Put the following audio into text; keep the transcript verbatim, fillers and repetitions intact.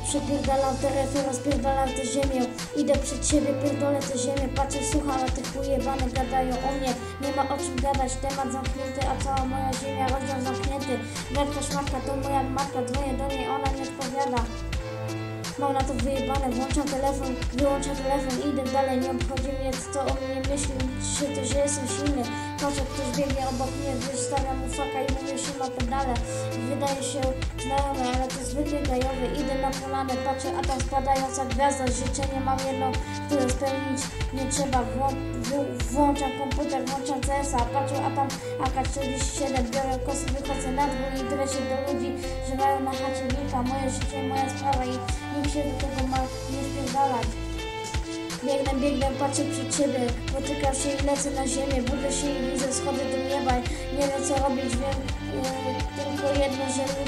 Przepierdalam te refy, rozpierdalam tę ziemię. Idę przed siebie, pierdolę tę ziemię. Patrzę, słucham, a te ujebane gadają o mnie. Nie ma o czym gadać, temat zamknięty, a cała moja ziemia rozdział zamknięty. Matka szmatka to moja matka, dzwonię do niej, ona nie odpowiada. Mam na to wyjebane, włączam telefon, wyłączam telefon, idę dalej, nie obchodzi mnie co o mnie myśli, czy to, że jestem silny. Patrzę, ktoś biegnie obok mnie, wystawiam mu faka i mówię się na pedale. Wydaje się znajomy, ale to zwykły gajowy, idę na polanę, patrzę, a tam spadająca gwiazda. Życzenie mam jedno, które spełnić nie trzeba. Włą włączam komputer, włączam C S a, patrzę, a tam A K czterdzieści siedem, biorę kosy, wychodzę na dwór i drę się do ludzi, że mają na chacie wilka. Moje życie, moja sprawa i nikt się do tego ma nie spierdalać. Biegnę, biegnę, patrzę przed siebie, potykam się i lecę na ziemię, budzę się i widzę schody do nieba. Nie wiem co robić, wiem yy, tylko jedno, że